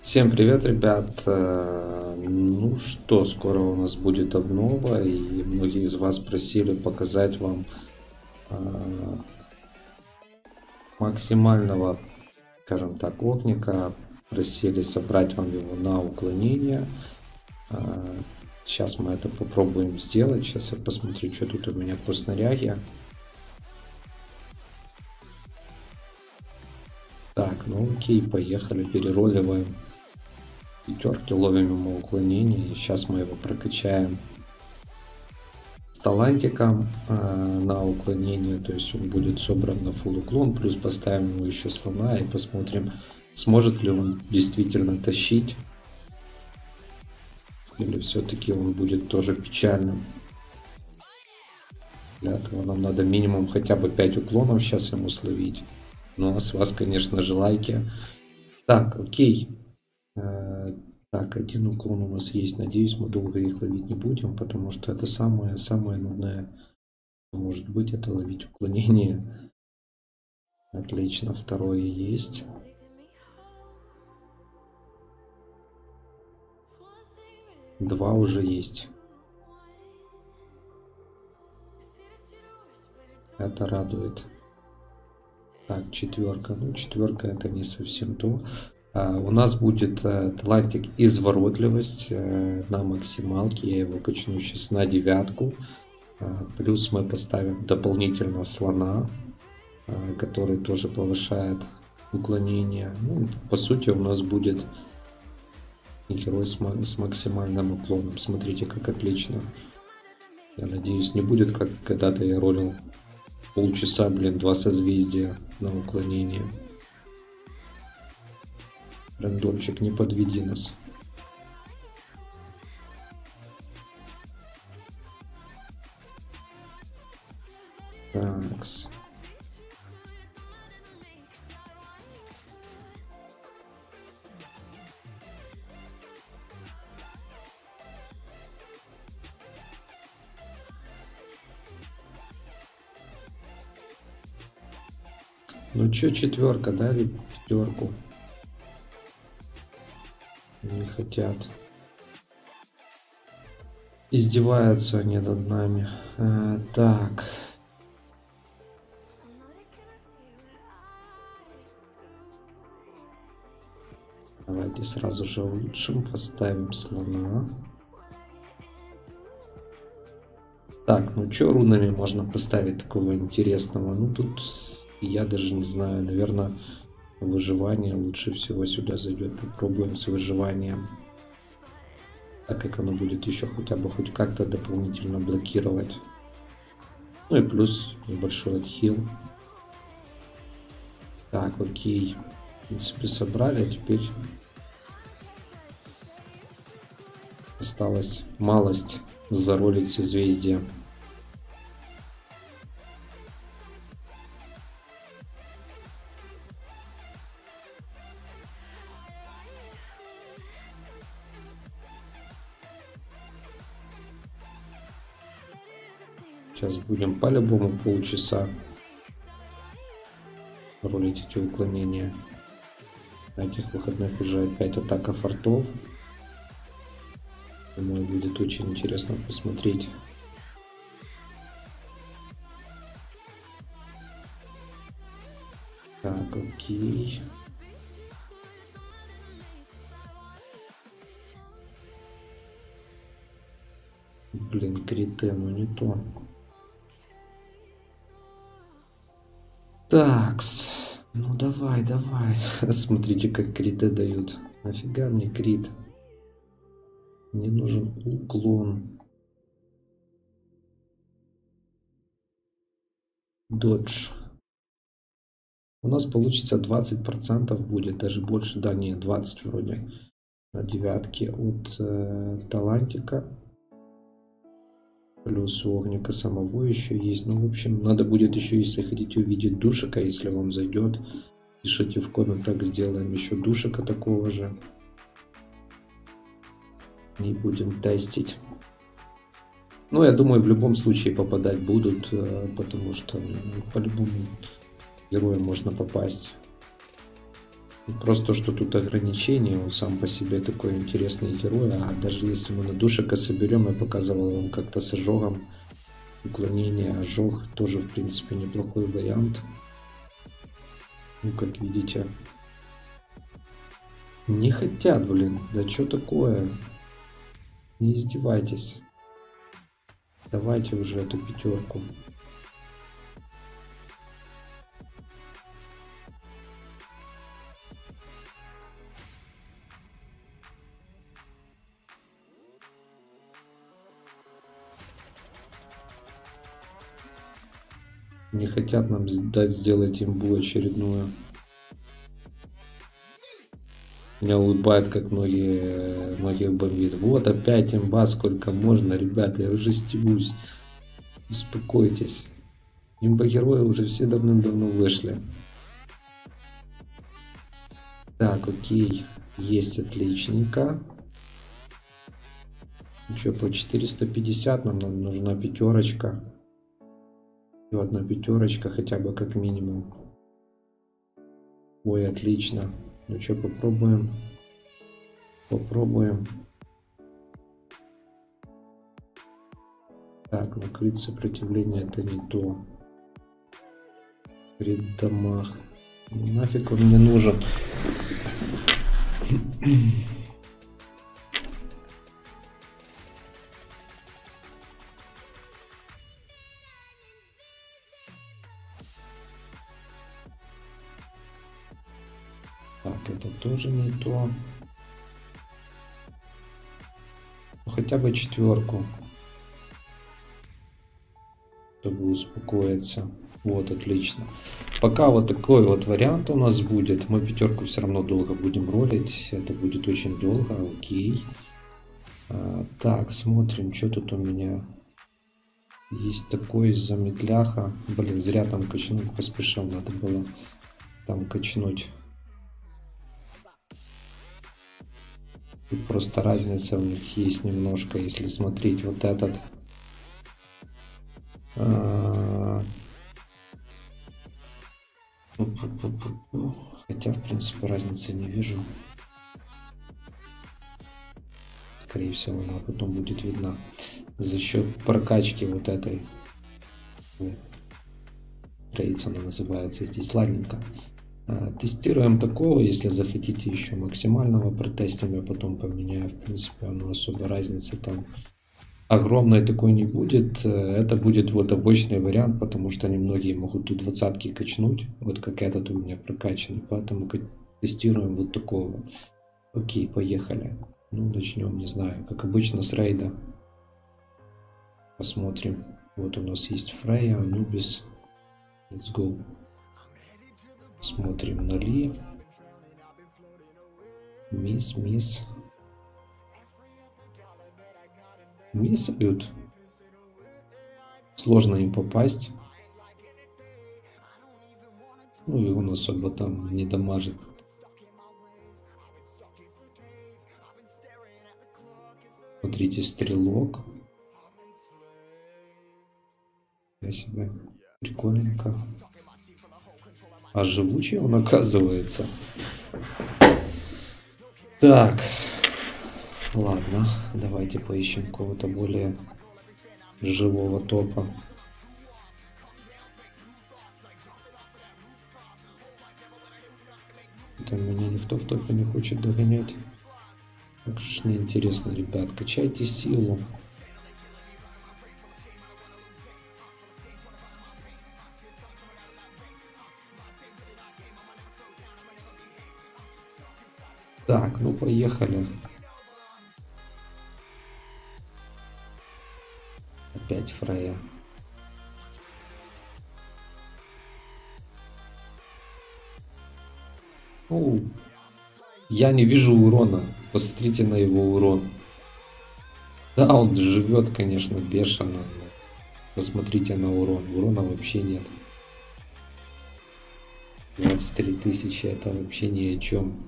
Всем привет, ребят! Ну что, скоро у нас будет обнова, и многие из вас просили показать вам э, максимального, скажем так, огника, просили собрать вам его на уклонение. Сейчас мы это попробуем сделать. Сейчас я посмотрю, что тут у меня по снаряге. Так, ну окей, поехали, перероливаем. Пятерки, ловим ему уклонение. И сейчас мы его прокачаем с талантиком на уклонение. То есть он будет собран на фулл уклон. Плюс поставим ему еще слона и посмотрим, сможет ли он действительно тащить. Или все-таки он будет тоже печальным. Для этого нам надо минимум хотя бы 5 уклонов сейчас ему словить. Ну а с вас, конечно же, лайки. Так, окей. Так, один уклон у нас есть. Надеюсь, мы долго их ловить не будем, потому что это самое нудное, что может быть, это ловить уклонение. Отлично, второе есть. Два уже есть. Это радует. Так, четверка. Ну, четверка это не совсем то. У нас будет талантик изворотливость на максималке. Я его качну сейчас на 9. Плюс мы поставим дополнительно слона, который тоже повышает уклонение. Ну, по сути, у нас будет герой с максимальным уклоном. Смотрите, как отлично. Я надеюсь, не будет, как когда-то я ролил полчаса, 2 созвездия на уклонение. Рандомчик, не подведи нас. Такс. Ну чё, четверка, дали пятерку. Не хотят. Издеваются они над нами. Так. Давайте сразу же улучшим. Поставим слона. Так, ну чё рунами можно поставить такого интересного? Ну тут я даже не знаю. Наверное, выживание лучше всего сюда зайдет. Попробуем с выживанием. Так как оно будет еще хотя бы хоть как-то дополнительно блокировать. Ну и плюс небольшой отхил. Так, окей. В принципе, собрали. А теперь осталось малость заролить созвездие. Сейчас будем по-любому полчаса ролить эти уклонения. На этих выходных уже опять атака фортов. Думаю, будет очень интересно посмотреть. Так, окей. Блин, криты, ну не то. Такс. Ну давай, давай. Смотрите, как криты дают. Нафига мне крит? Мне нужен уклон. Додж. У нас получится 20% будет, даже больше, да, не 20 вроде. На 9 от талантика. Плюс у огника самого еще есть. Ну, в общем, надо будет еще, если хотите увидеть душика, если вам зайдет, пишите в комментах, сделаем еще душика такого же. И будем тестить. Ну, я думаю, в любом случае попадать будут, потому что по любому герою можно попасть. Просто что тут ограничения, он сам по себе такой интересный герой, а даже если мы на душика соберем, я показывал вам как-то с ожогом, уклонение, ожог, тоже в принципе неплохой вариант. Ну, как видите. Не хотят, блин, да что такое? Не издевайтесь. Давайте уже эту пятерку. Не хотят нам дать сделать имбу очередную. Меня улыбает, как многих бомбит. Вот опять имба, сколько можно, ребята, я уже стебусь. Успокойтесь. Имба-герои уже все давным-давно вышли. Так, окей. Есть, отличненько. Что, по 450 нам нужна пятерочка. Еще одна пятерочка, хотя бы как минимум. Ой, отлично. Ну что, попробуем. Попробуем. Так, накрыть сопротивление это не то. Преддамаг. Нафиг он мне нужен. Так, это тоже не то. Ну, хотя бы четверку. Чтобы успокоиться. Вот, отлично. Пока вот такой вот вариант у нас будет. Мы пятерку все равно долго будем ролить. Это будет очень долго, окей. Так, смотрим, что тут у меня. Есть такой замедляха. Блин, зря там качнуть поспешил. Надо было там качнуть. Тут просто разница у них есть немножко. Если смотреть вот этот... Хотя, в принципе, разницы не вижу. Скорее всего, она потом будет видна. За счет прокачки вот этой. Трейдс она называется здесь. Ладненько. Тестируем такого. Если захотите еще максимального, протестим. Я потом поменяю. В принципе, оно особо разницы там огромной такой не будет. Это будет вот обычный вариант, потому что немногие могут тут двадцатки качнуть, вот как этот у меня прокачанный, поэтому тестируем вот такого. Окей, поехали. Ну, начнем, не знаю, как обычно с рейда. Посмотрим. Вот у нас есть Фрейя, Анубис. Let's go. Смотрим на Ли. Мисс. Миссают. Сложно им попасть. Ну и он особо там не дамажит. Смотрите, стрелок. Я себя прикольненько. А живучий он оказывается. Так. Ладно, давайте поищем кого-то более живого топа. Там меня никто в топе не хочет догонять. Так же неинтересно, ребят. Качайте силу. Так, ну поехали. Опять Фрейя. Оу. Я не вижу урона. Посмотрите на его урон. Да, он живет, конечно, бешено. Но посмотрите на урон. Урона вообще нет. 23 тысячи, это вообще ни о чем.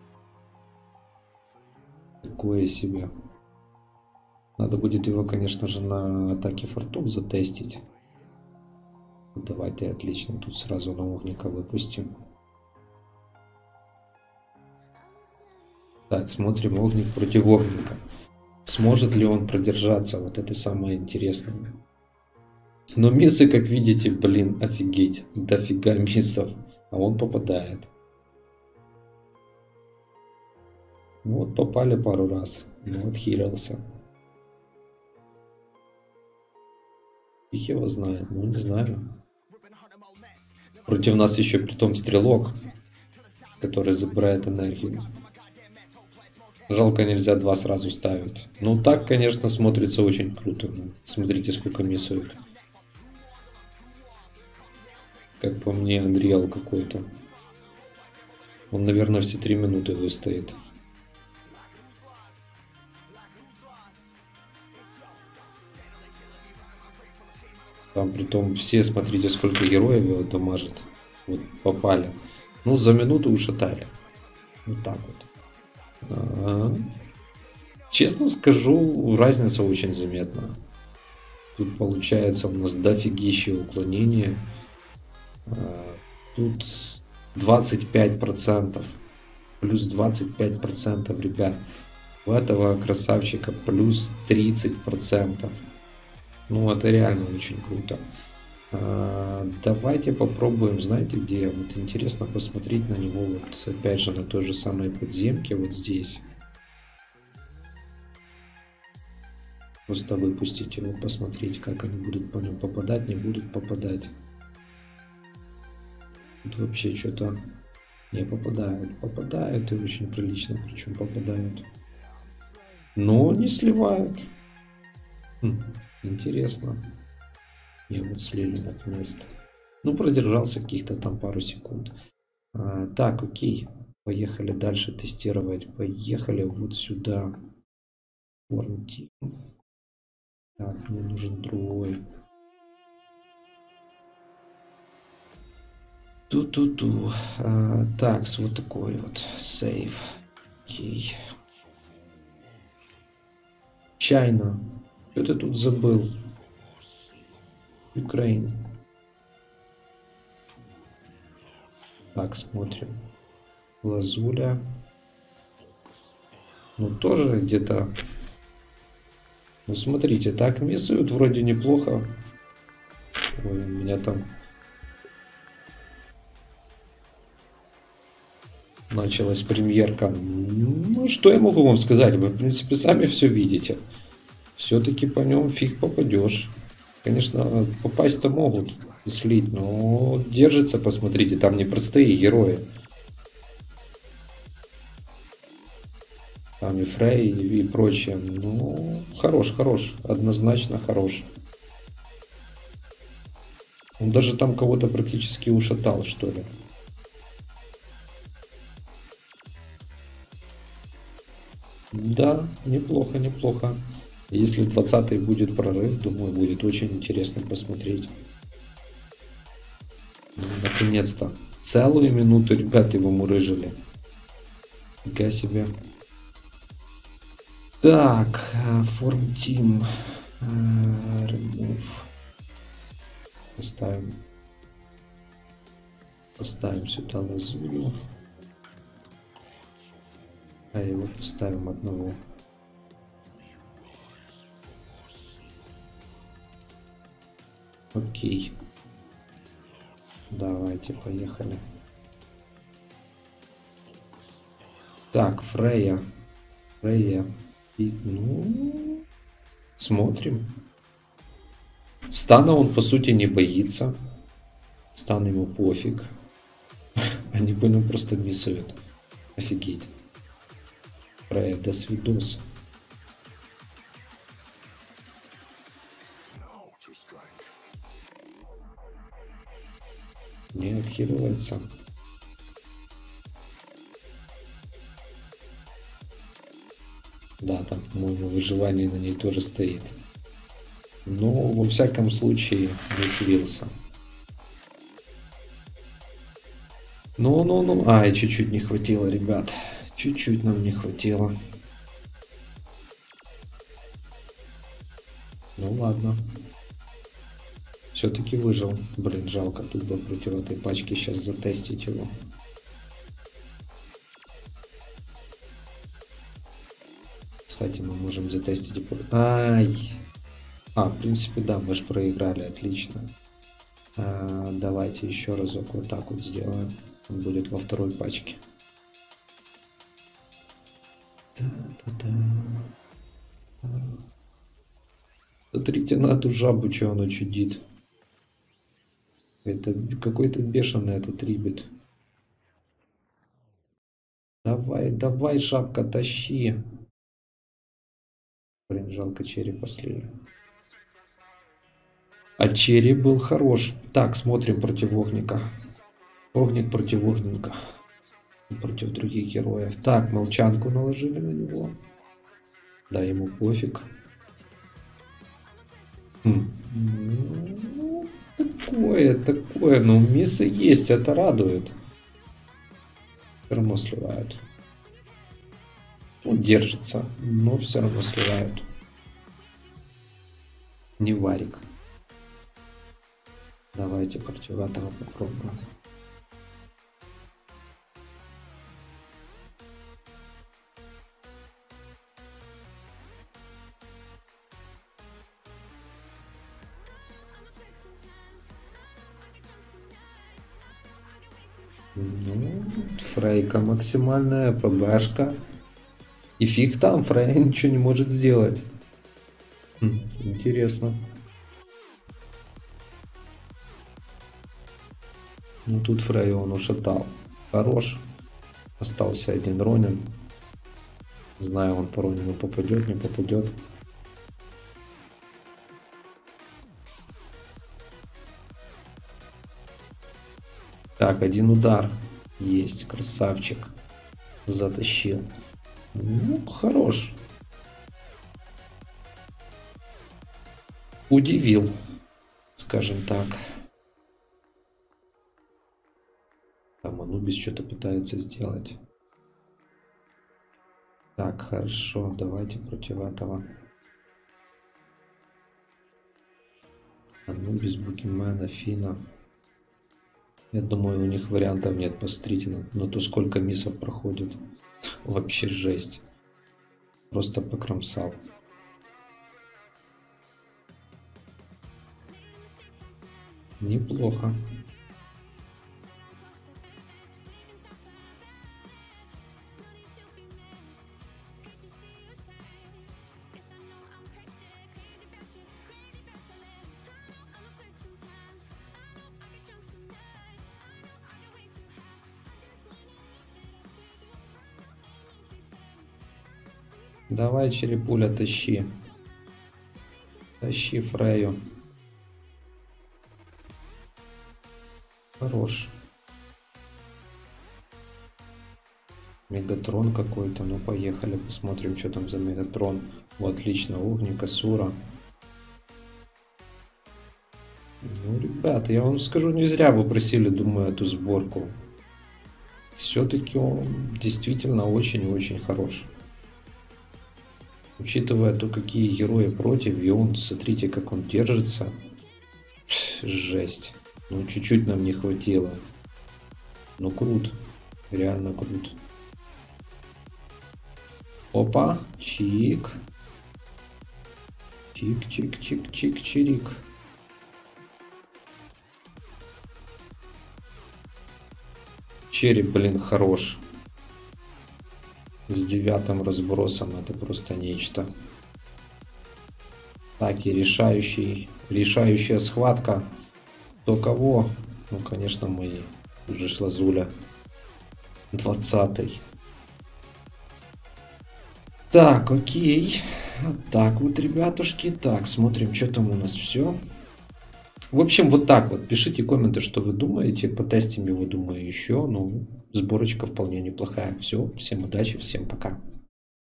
Такое себе. Надо будет его, конечно же, на атаке фортов затестить. Давайте, отлично. Тут сразу наушника выпустим. Так, смотрим огник против огника. Сможет ли он продержаться? Вот это самое интересное. Но миссы, как видите, блин, офигеть. Дофига миссов. А он попадает. Ну вот попали пару раз. Ну отхилился. Их его знает. Ну не знаю. Против нас еще притом стрелок, который забирает энергию. Жалко, нельзя два сразу ставить. Ну так, конечно, смотрится очень круто. Смотрите, сколько миссует. Как по мне, Unreal какой-то. Он, наверное, все 3 минуты выстоит. Там притом все, смотрите, сколько героев его дамажит. Вот попали. Ну, за минуту ушатали. Вот так вот. Честно скажу, разница очень заметна. Тут получается у нас дофигища уклонения. Тут 25%. Плюс 25%, ребят. У этого красавчика плюс 30%. Ну, это реально очень круто. Давайте попробуем, знаете где? Вот интересно посмотреть на него, вот опять же на той же самой подземке, вот здесь. Просто выпустить его, посмотреть, как они будут по нему попадать, не будут попадать. Тут вообще что-то не попадают. Попадают и очень прилично, причем попадают. Но не сливают. Интересно. Не, вот слили наконец-то. Ну, продержался каких-то там пару секунд. Так, окей. Поехали дальше тестировать. Поехали вот сюда. Формтим. Так, мне нужен другой. Ту-ту-ту. Так, вот такой вот. Сейв. Окей. Чайна. Что ты тут забыл? Украина. Так, смотрим. Лазуля. Ну, тоже где-то... Ну, смотрите, так миссуют вроде неплохо. Ой, у меня там... Началась премьерка. Ну, что я могу вам сказать? Вы, в принципе, сами все видите. Все-таки по нем фиг попадешь. Конечно, попасть-то могут и слить, но держится, посмотрите, там непростые герои. Там и Фрей, и прочее. Ну, хорош, однозначно хорош. Он даже там кого-то практически ушатал, что ли. Да, неплохо, неплохо. Если 20-й будет прорыв, думаю, будет очень интересно посмотреть. Ну, наконец-то. Целую минуту, ребят, его мурыжили. Фига себе. Так, формтим. Remove. Поставим сюда лазурю. А его поставим одного. Окей. Давайте, поехали. Так, Фрея. И, ну, смотрим. Стана он, по сути, не боится. Стан ему пофиг. Они по нему просто миссуют. Офигеть. Фрея, до свидос. Не отхиливается. Да, там, по-моему, выживание на ней тоже стоит. Но, во всяком случае, не слился. Ну. Ай, чуть-чуть не хватило, ребят. Чуть-чуть нам не хватило. Ну ладно. Все-таки выжил. Блин, жалко тут бы против этой пачки сейчас затестить его. Кстати, мы можем затестить. Ай! В принципе, да, мы же проиграли, отлично. Давайте еще разок вот так вот сделаем. Он будет во второй пачке. Смотрите на эту жабу, что она чудит. Это какой-то бешеный этот рибит. Давай, давай, жабка, тащи. Блин, жалко, черепа слили. А череп был хорош. Так, смотрим против огника. Огник против огненника. Против других героев. Так, молчанку наложили на него. Да, ему пофиг. Такое. Но миссы есть, это радует. Все равно сливают. Он держится, но все равно сливают. Не варик. Давайте против этого попробуем. Ну, Фрейка максимальная, ПБшка. И фиг там, Фрей ничего не может сделать. Интересно. Ну тут Фрей он ушатал. Хорош. Остался один Ронин. Не знаю, он по Ронину попадет, не попадет. Так, один удар. Есть, красавчик. Затащил. Ну, хорош. Удивил, скажем так. Там Анубис что-то пытается сделать. Так, хорошо, давайте против этого. Анубис, Букимен, Афина. Я думаю, у них вариантов нет. Посмотрите на то, сколько миссов проходит. Вообще жесть. Просто покромсал. Неплохо. Давай, черепуля, тащи. Тащи Фрею. Хорош. Мегатрон какой-то. Ну, поехали, посмотрим, что там за Мегатрон. Вот, отлично. Огник, Асура. Ну, ребята, я вам скажу, не зря вы просили, думаю, эту сборку. Все-таки он действительно очень-очень хорош. Учитывая то, какие герои против, и он, смотрите, как он держится. Жесть. Ну, чуть-чуть нам не хватило. Ну, крут. Реально крут. Опа. Чик. Чик-чик-чик-чик-чирик. Череп, блин, хорош. С 9 разбросом это просто нечто. Так, и решающая схватка. Кто кого? Ну, конечно, мы. Уже шла Зуля. 20-й. Так, окей. Так вот, ребятушки. Так, смотрим, что там у нас все. В общем, вот так вот. Пишите комменты, что вы думаете. Потестим его, думаю, еще. Ну, сборочка вполне неплохая. Все, всем удачи, всем пока.